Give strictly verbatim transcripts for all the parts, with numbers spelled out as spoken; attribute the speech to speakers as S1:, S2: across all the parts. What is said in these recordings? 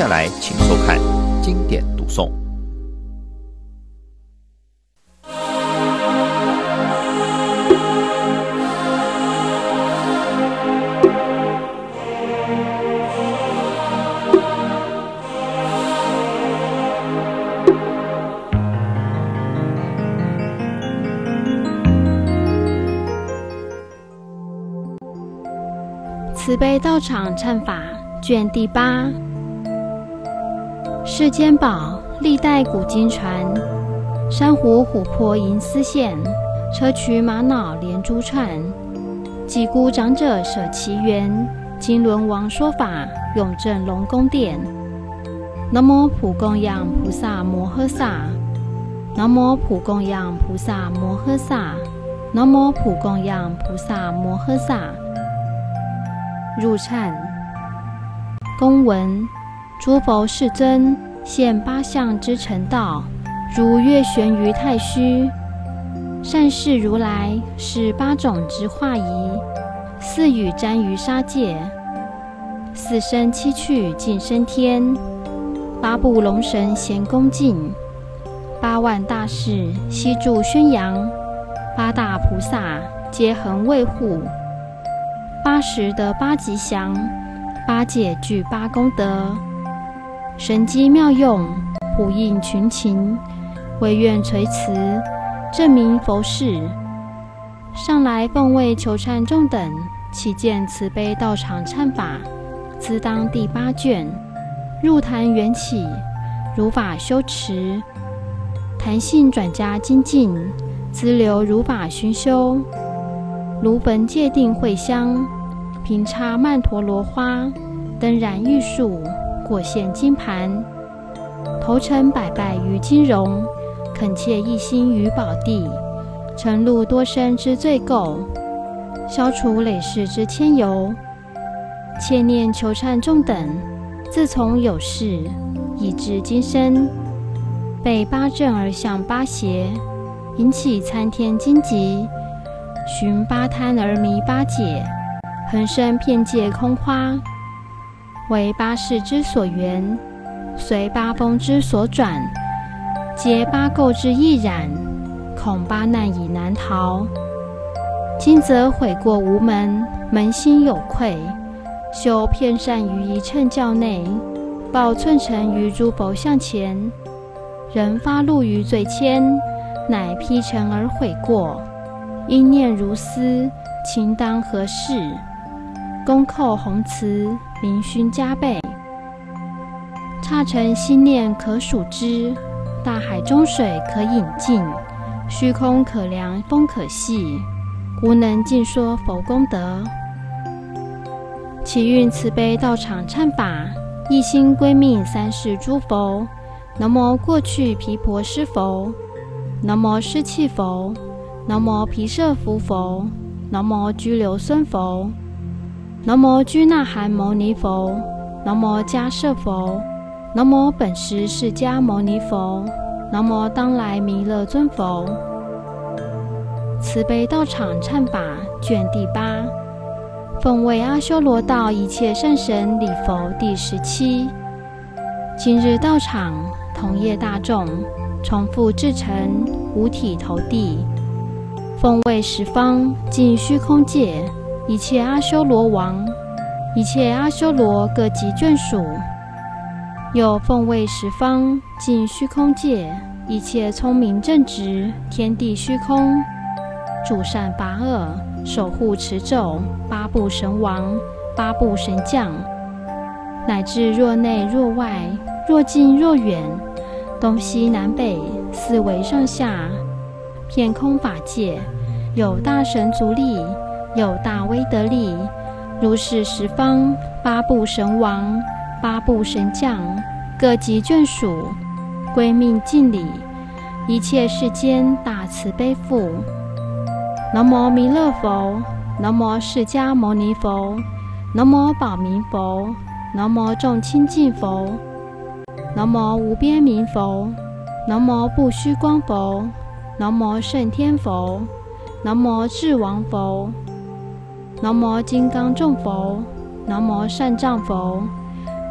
S1: 下来请收看经典读诵。
S2: 慈悲道场忏法卷第八，世间宝，历代古今传。珊瑚琥珀银丝线，砗磲玛瑙连珠串。几孤长者舍其缘，金轮王说法，永镇龙宫殿。南无普供养菩萨摩诃萨，南无普供养菩萨摩诃萨，南无普供养菩萨摩诃萨。入忏。公文：诸佛世尊现八相之成道，如月悬于太虚。善事如来是八种之化仪，四语瞻于沙界，四生七趣尽升天，八部龙神咸恭敬，八万大士悉助宣扬，八大菩萨皆恒卫护。八十得八吉祥，八戒具八功德，神机妙用，普应群情，唯愿垂慈，证明佛事。上来奉为求忏众等，祈见慈悲道场忏法，兹当第八卷。入坛缘起，如法修持，坛性转加精进，资流如法熏修。如焚戒定慧香，频插曼陀罗花，灯燃玉树，果现金盘。头陈百拜于金融，恳切一心于宝地，承露多生之罪垢，消除累世之牵由。切念求忏众等，自从有事，以至今生，被八正而向八邪，引起参天荆棘，寻八贪而迷八解，恒生遍界空花，为八世之所缘，随八风之所转，皆八垢之易染，恐八难已难逃。今则悔过无门，门心有愧，修遍善于一乘教内，报寸尘于诸佛像前，仍发露于罪愆，乃披尘而悔过。因念如斯，情当何事？恭叩弘慈，明勋加倍。刹尘心念可数之，大海中水可饮尽，虚空可量风可细，无能尽说佛功德。祈运慈悲道场忏法，一心归命三世诸佛。南无过去毗婆尸佛，南无湿气佛，南无毗舍浮佛，南无居留孙佛，南无居那含牟尼佛，南无迦摄佛，南无本师释迦牟尼佛，南无当来弥勒尊佛。慈悲道场忏法卷第八，奉为阿修罗道一切善神礼佛第十七。今日道场同业大众，重复至诚，五体投地。奉为十方尽虚空界，一切阿修罗王，一切阿修罗各级眷属。又奉为十方尽虚空界，一切聪明正直天地虚空，诸善八恶守护持咒，八部神王，八部神将，乃至若内若外，若近若远，东西南北，四维上下，遍空法界，有大神足力，有大威德力。如是十方八部神王，八部神将，各级眷属，归命敬礼，一切世间大慈悲父。南无弥勒佛，南无释迦牟尼佛，南无宝明佛，南无众清净佛，南无无边明佛，南无不虚光佛，南无胜天佛，南无智王佛，南无金刚众佛，南无善藏佛，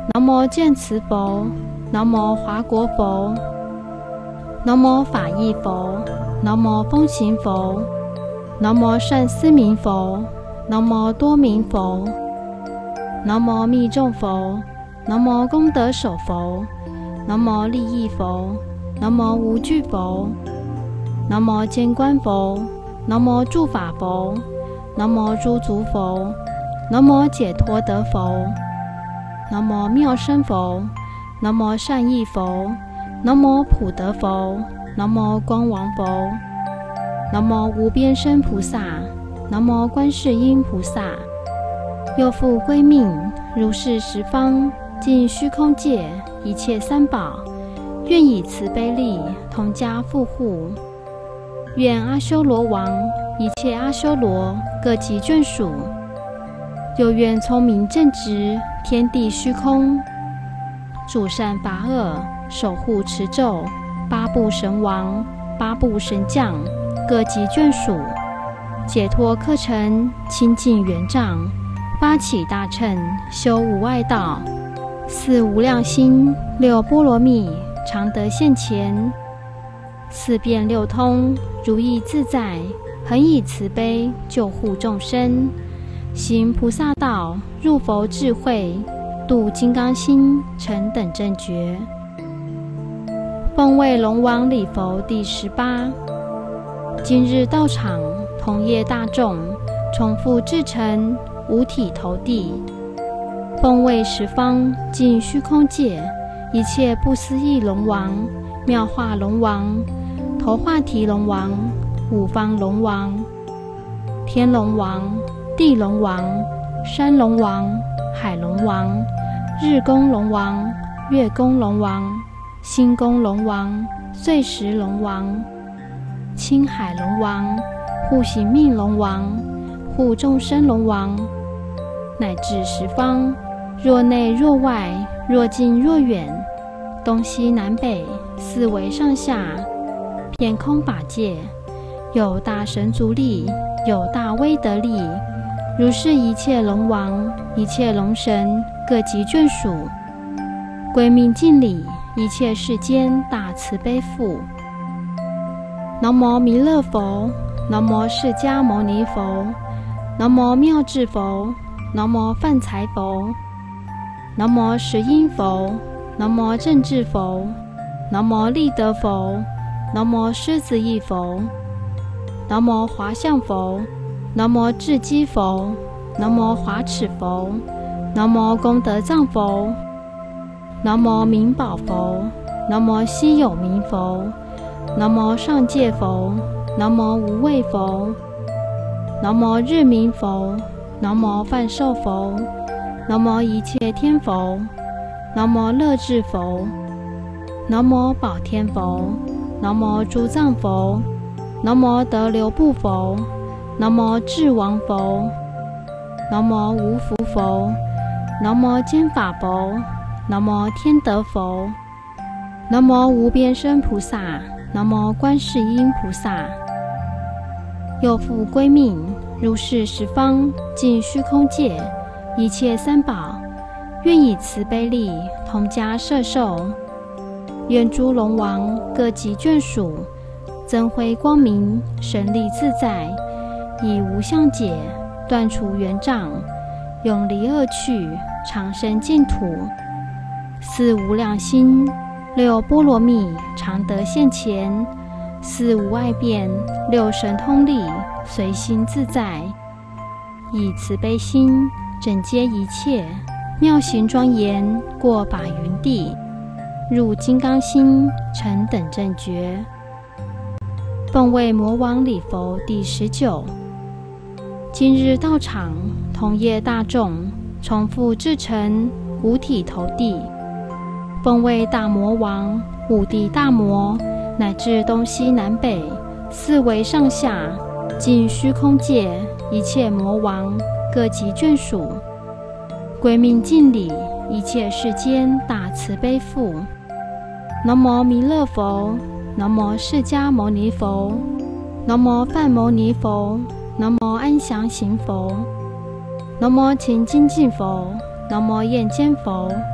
S2: 南无见慈佛，南无华国佛，南无法义佛，南无风行佛，南无善思明佛，南无多明佛，南无密众佛，南无功德首佛，南无利益佛，南无无惧佛，南无见观佛，南无住法佛，南无诸足佛，南无解脱得佛，南无妙身佛，南无善意佛，南无普德佛，南无光王佛，南无无边身菩萨，南无观世音菩萨。又复归命如是十方尽虚空界一切三宝，愿以慈悲力同家护护。愿阿修罗王一切阿修罗各级眷属，又愿聪明正直天地虚空，诸善法恶守护持咒八部神王、八部神将各级眷属，解脱课程清净圆障，发起大乘修无碍道，四无量心六波罗蜜常得现前，四变六通如意自在，恒以慈悲救护众生，行菩萨道入佛智慧，度金刚心成等正觉。奉为龙王礼佛第十八。今日道场同业大众，重复至诚五体投地。奉为十方尽虚空界一切不思议龙王、妙化龙王、头化提龙王、五方龙王、天龙王、地龙王、山龙王、海龙王、日宫龙王、月宫龙王、星宫龙王、岁时龙王、青海龙王、护行命龙王、护众生龙王，乃至十方，若内若外，若近若远，东西南北，四维上下，遍空法界，有大神足力，有大威德力，如是一切龙王、一切龙神各级眷属，归命敬礼一切世间大慈悲父。南无弥勒佛，南无释迦牟尼佛，南无妙智佛，南无梵财佛，南无十音佛，南无正智佛，南无利德佛，南无狮子意佛，南无华相佛，南无智积佛，南无华齿佛，南无功德藏佛，南无明宝佛，南无稀有明佛，南无上界佛，南无无畏佛，南无日明佛，南无梵寿佛，南无一切天佛，南无乐智佛，南无宝天佛，南无诸藏佛，南无得流布佛，南无智王佛，南无无福佛，南无坚法佛，南无天德佛，南无无边身菩萨，南无观世音菩萨。又复归命如是十方尽虚空界一切三宝，愿以慈悲力同家摄受。愿诸龙王各级眷属，增辉光明，神力自在，以无相解断除缘障，永离恶趣，长生净土。四无量心六波罗蜜常得现前，四无碍变六神通力随心自在，以慈悲心整接一切，妙行庄严过法云地，入金刚心成等正觉。奉为魔王礼佛第十九。今日道场同业大众，重复至诚五体投地。奉为大魔王、五地大魔，乃至东西南北四维上下尽虚空界一切魔王各级眷属，归命敬礼一切世间大慈悲父。南无弥勒佛，南无释迦牟尼佛，南无梵牟尼佛，南无安详行佛，南无前精进佛，南无焰坚佛，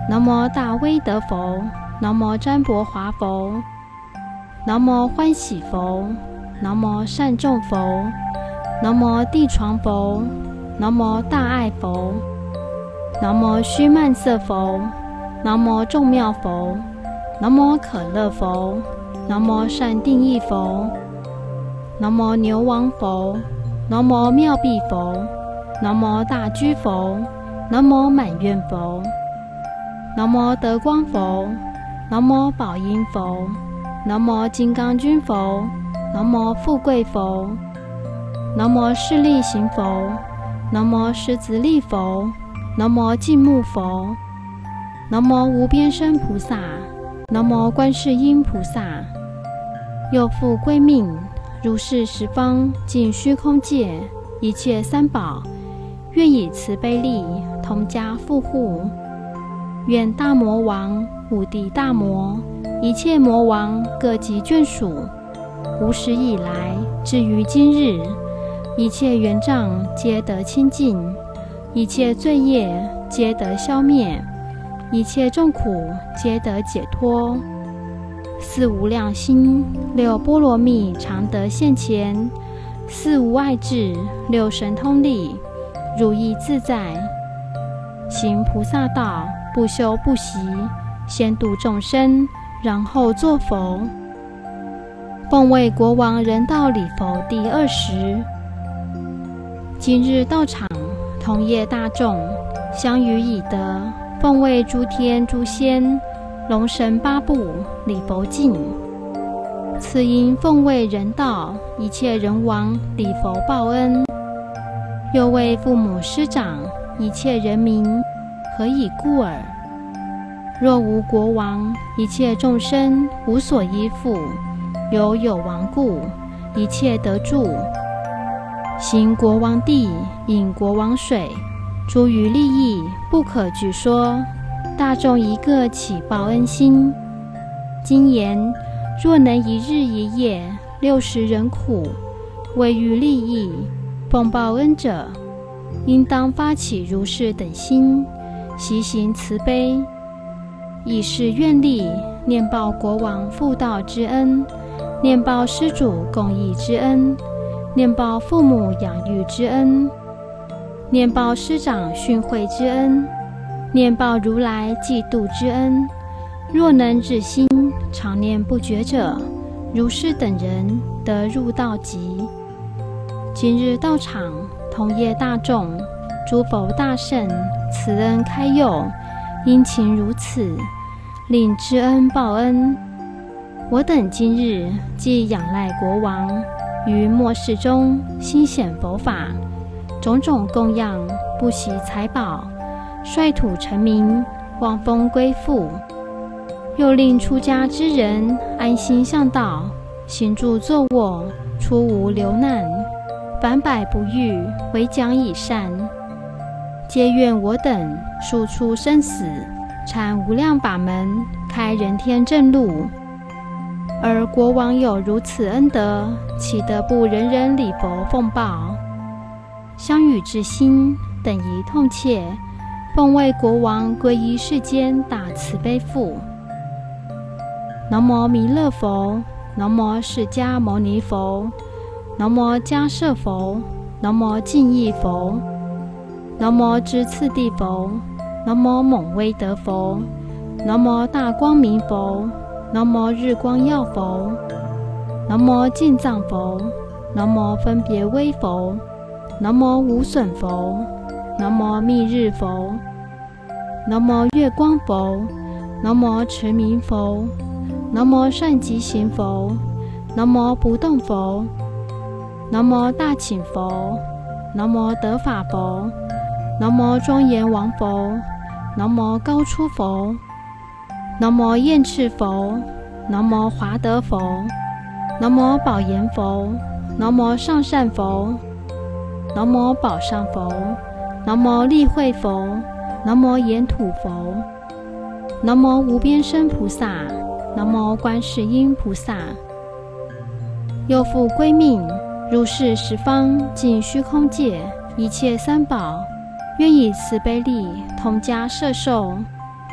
S2: 南无大威德佛，南无占卜华佛，南无欢喜佛，南无善众佛，南无地床佛，南无大爱佛，南无须曼色佛，南无众妙佛，南无可乐佛，南无善定义佛，南无牛王佛，南无妙臂佛，南无大居佛，南无满愿佛，南无德光佛，南无宝音佛，南无金刚君佛，南无富贵佛，南无势力行佛，南无狮子力佛，南无净木佛，南无无边身菩萨，南无观世音菩萨。又复归命，如是十方尽虚空界一切三宝，愿以慈悲力同家护护。愿大魔王、五地大魔、一切魔王各集眷属，无始以来至于今日，一切元障皆得清净，一切罪业皆得消灭，一切众苦皆得解脱。四无量心，六波罗蜜常得现前，四无碍智，六神通力，如意自在。行菩萨道，不修不习，先度众生，然后作佛。奉为国王人道礼佛第二十。今日道场，同业大众，相与以德，奉为诸天诸仙、龙神八部礼佛敬。此因奉为人道，一切人王礼佛报恩。又为父母师长，一切人民，何以故耳？若无国王，一切众生无所依附，有有王故，一切得住。行国王地，饮国王水，诸于利益不可具说，大众一个起报恩心。今言若能一日一夜六十人苦，为于利益奉报恩者，应当发起如是等心，习行慈悲，以是愿力，念报国王复道之恩，念报施主供益之恩，念报父母养育之恩，念报师长训诲之恩，念报如来济度之恩。若能至心常念不绝者，如是等人得入道极。今日道场，同业大众，诸佛大圣慈恩开佑，因情如此，令知恩报恩。我等今日既仰赖国王，于末世中心显佛法，种种供养，不惜财宝，率土成民，望风归附。又令出家之人安心向道，行住坐卧，出无流难，凡百不遇，唯讲以善。皆愿我等速出生死，阐无量法门，开人天正路。而国王有如此恩德，岂得不人人礼佛奉报？相与之心，等宜痛切，奉为国王皈依世间大慈悲父。南无弥勒佛，南无释迦牟尼佛，南无迦摄佛，南无净意佛，南无知次第佛，南无猛威德佛，南无大光明佛，南无日光耀佛，南无净藏佛，南无分别威佛，南无无损佛，南无密日佛，南无月光佛，南无持明佛，南无善吉行佛，南无不动佛，南无大请佛，南无得法佛，南无庄严王佛，南无高出佛，南无焰赤佛，南无华德佛，南无宝严佛，南无上善佛，南无宝上佛，南无利慧佛，南无眼土佛，南无无边身菩萨，南无观世音菩萨。又复归命，如是十方尽虚空界一切三宝，愿以慈悲力同家摄受。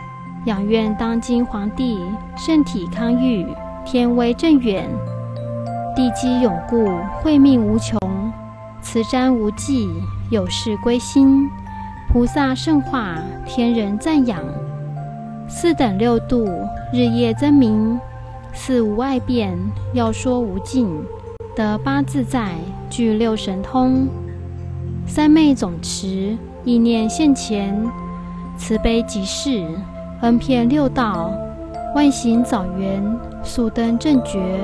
S2: 仰愿当今皇帝身体康裕，天威正远，地基永固，慧命无穷，慈瞻无际，有事归心，菩萨圣化，天人赞扬。四等六度，日夜增明，四无碍变，要说无尽，得八自在，具六神通。三昧总持，意念现前，慈悲即是，恩遍六道，万行早圆，速登正觉。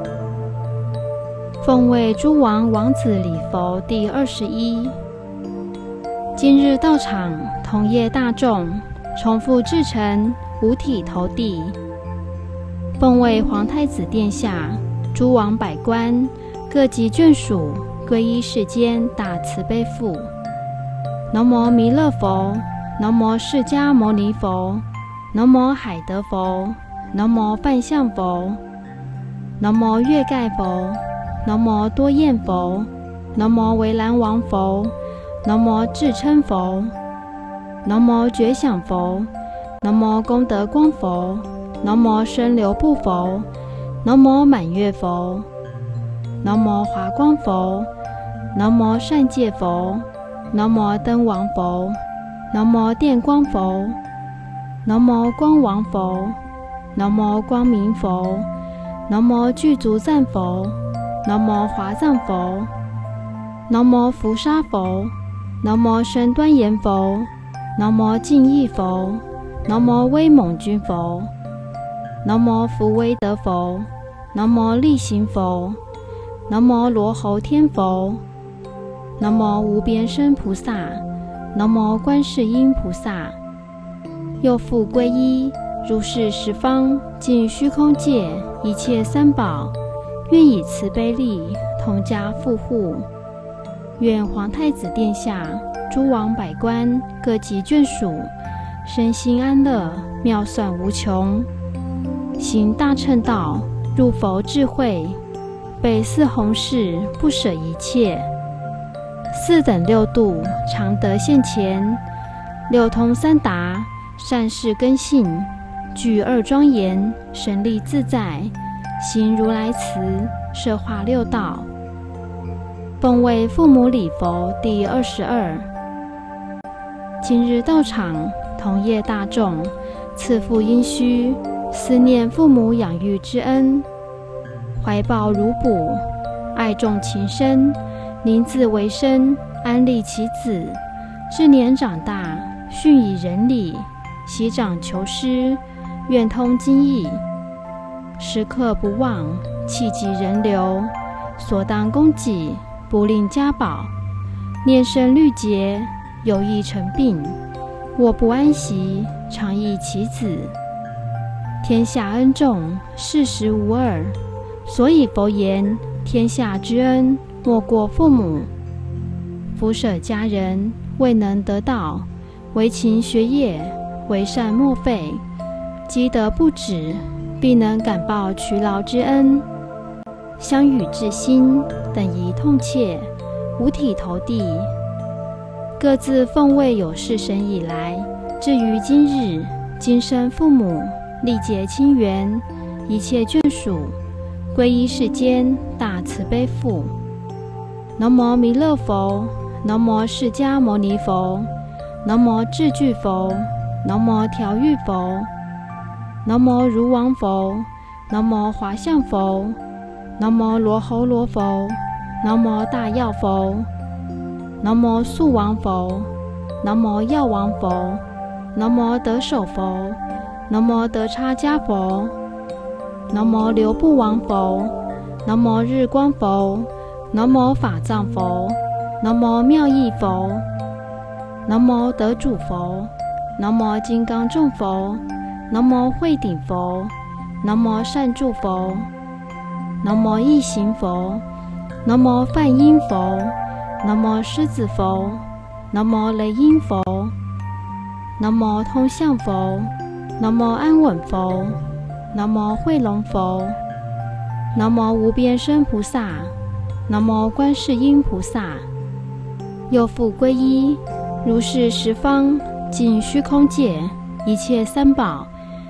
S2: 奉为诸王王子礼佛第二十一。今日到场，同业大众，重复至诚，五体投地。奉为皇太子殿下，诸王百官，各级眷属，皈依世间大慈悲父。南无弥勒佛，南无释迦牟尼佛，南无海德佛，南无梵相佛，南无月盖佛，南无多焰佛，南无围栏王佛，南无智称佛，南无觉想佛，南无功德光佛，南无声流布佛，南无满月佛，南无华光佛，南无善戒佛，南无灯王佛，南无电光佛，南无光王佛，南无光明佛，南无具足赞佛，南无华藏佛，南无伏沙佛，南无身端严佛，南无净意佛，南无威猛君佛，南无福威德佛，南无力行佛，南无罗侯天佛，南无无边身菩萨，南无观世音菩萨。又复皈依如是十方尽虚空界一切三宝，愿以慈悲力同家护护。愿皇太子殿下、诸王百官各级眷属身心安乐，妙算无穷。行大乘道，入佛智慧，北四弘誓，不舍一切。四等六度，常得现前。六通三达，善事根性。具二庄严，神力自在。行如来慈，摄化六道。奉为父母礼佛第二十二。今日到场，同业大众，赐福因须，思念父母养育之恩，怀抱如哺，爱重情深，宁自为生，安利其子。至年长大，训以仁礼，习长求师，愿通经义，时刻不忘，气急人流，所当供给，不吝加宝。念生虑劫，有意成病，卧不安息，常忆其子。天下恩重，事实无二，所以佛言：天下之恩，莫过父母。福舍家人，未能得道，为勤学业，为善莫废，积德不止，必能感报劬劳之恩。相与至心，等宜痛切，五体投地。各自奉为有事神以来，至于今日，今生父母，历劫亲缘，一切眷属，皈依世间大慈悲父。南无弥勒佛，南无释迦牟尼佛，南无智具佛，南无调御佛，南无如王佛，南无华相佛，南无罗侯罗佛，南无大药佛，南无素王佛，南无药王佛，南无得手佛，南无德叉迦佛，南无流布王佛，南无日光佛，南无法藏佛，南无妙义佛，南无德主佛，南无金刚众佛，南无慧顶佛，南无善住佛，南无异行佛，南无梵音佛，南无狮子佛，南无雷音佛，南无通相佛，南无安稳佛，南无慧龙佛，南无无边身菩萨，南无观世音菩萨。又复皈依如是十方尽虚空界一切三宝，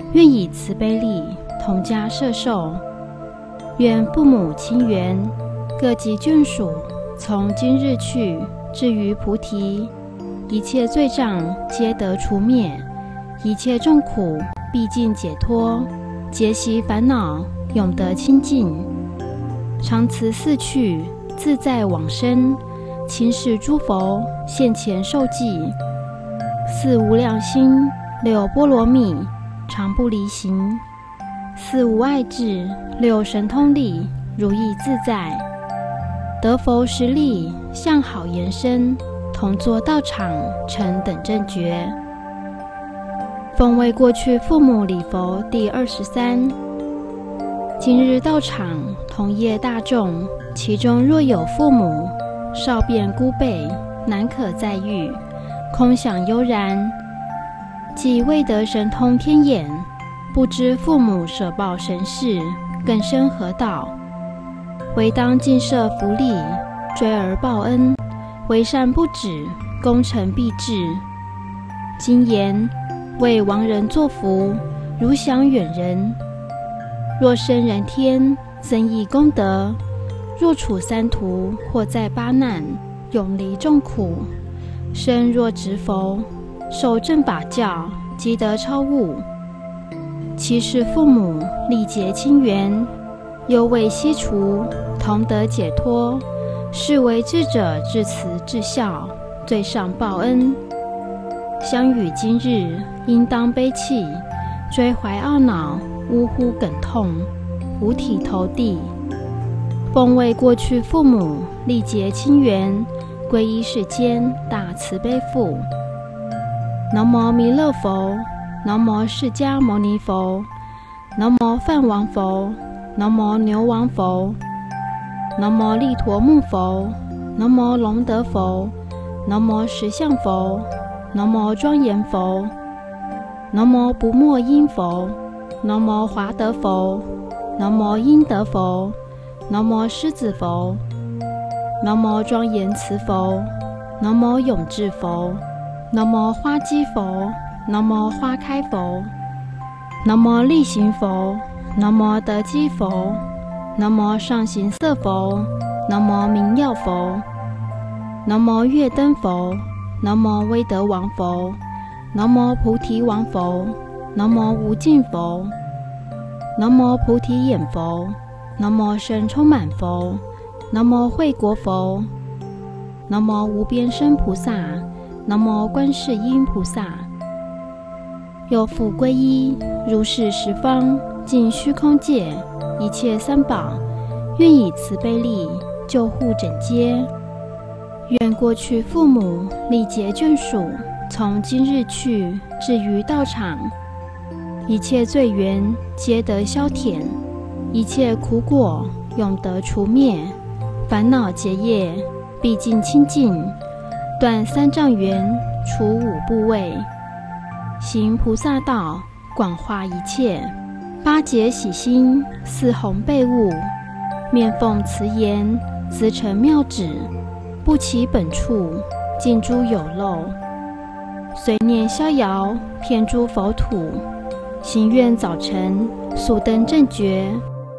S2: 愿以慈悲力同家摄受。愿父母亲缘，各级眷属，从今日去，至于菩提，一切罪障皆得除灭，一切众苦毕竟解脱，皆息烦恼，永得清净。常慈四趣，自在往生，亲视诸佛，现前受记。四无量心，六波罗蜜，常不离行。四无碍智，六神通力，如意自在。得佛实力，相好延伸，同作道场，成等正觉。奉为过去父母礼佛第二十三。今日道场同业大众，其中若有父母少变孤辈，难可再遇，空想悠然，即未得神通天眼，不知父母舍报神事，更生何道？唯当尽设福利，追而报恩，为善不止，功成必至。今言为亡人作福，如享远人。若生人天，增益功德；若处三途，或在八难，永离众苦。生若值佛，受正法教，即得超悟。其是父母力结亲缘，犹未悉除，同得解脱。是为智者至慈至孝，最上报恩。相与今日，应当悲泣，追怀懊恼，呜呼哽痛，五体投地。奉为过去父母力结亲缘，皈依世间大慈悲父。南无弥勒佛，南无释迦牟尼佛，南无梵王佛，南无牛王佛，南无利陀木佛，南无龙德佛，南无实相佛，南无庄严佛，南无不没音佛，南无华德佛，南无英德佛，南无狮子佛，南无庄严慈佛，南无永智佛，南无花基佛，南无花开佛，南无力行佛，南无德基佛，南无上行色佛，南无明耀佛，南无月灯佛，南无威德王佛，南无菩提王佛，南无无尽佛，南无菩提眼佛，南无神充满佛，南无慧国佛，南无无边身菩萨，南无观世音菩萨。又复皈依如是十方尽虚空界一切三宝，愿以慈悲力救护整街。愿过去父母力结眷属，从今日去，至于道场，一切罪缘皆得消遣，一切苦果永得除灭，烦恼结业毕竟清净，断三障缘，除五怖畏，行菩萨道，广化一切。八节喜心，四弘被悟，面奉慈言，自成妙旨，不起本处，尽诸有漏，随念逍遥，遍诸佛土，行愿早晨，速登正觉。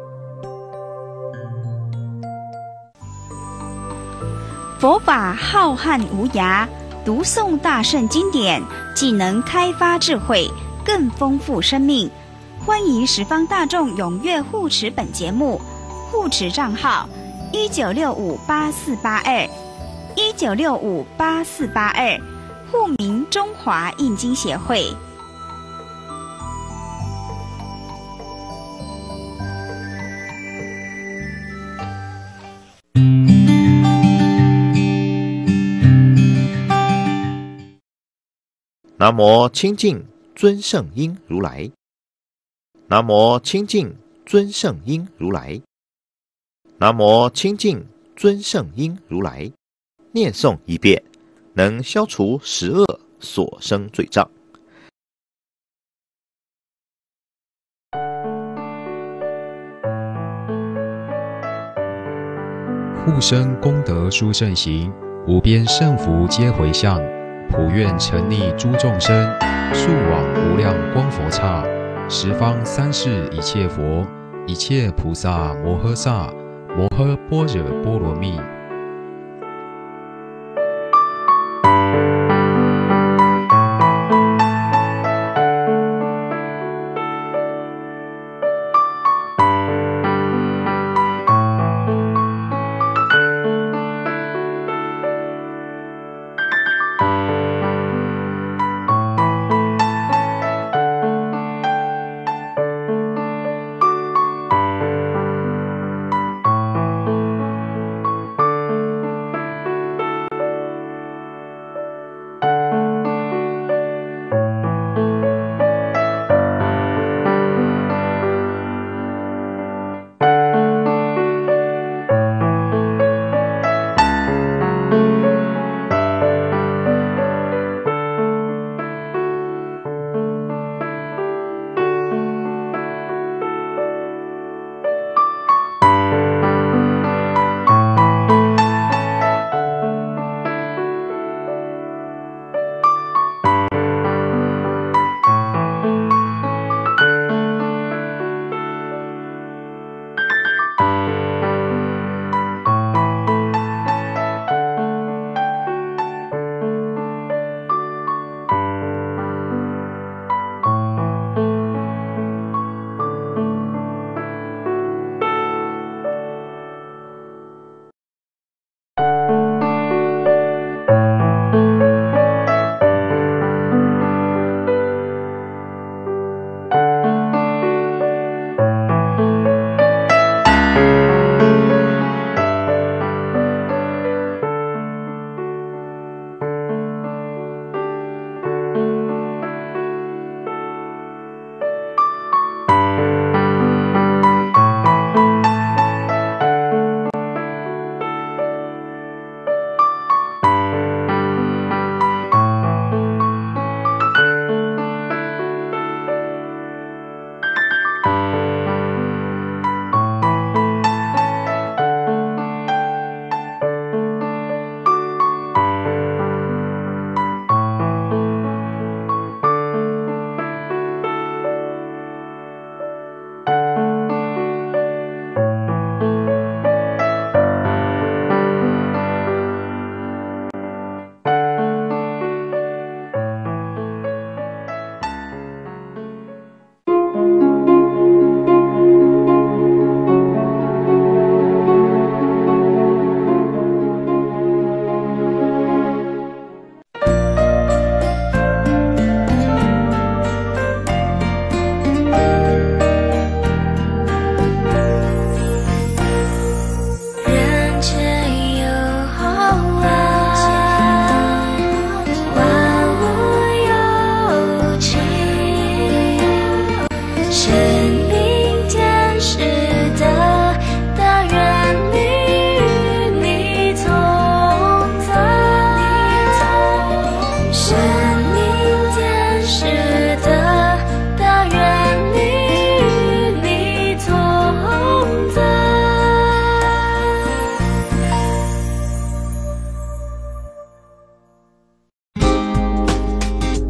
S3: 佛法浩瀚无涯，读诵大圣经典，既能开发智慧，更丰富生命。欢迎十方大众踊跃护持本节目，护持账号一九六五八四八二一九六五八四八二，户名中华印经协会。
S1: 南无清净尊圣音如来，南无清净尊圣音如来，南无清净尊圣音如来。念诵一遍，能消除十恶所生罪障。
S4: 护生功德殊胜行，无边胜福皆回向。普愿沉溺诸众生，速往无量光佛刹。 十方三世一切佛，一切菩萨摩诃萨，摩诃般若波罗蜜。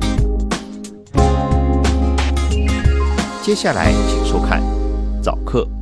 S1: 接下来请收看早课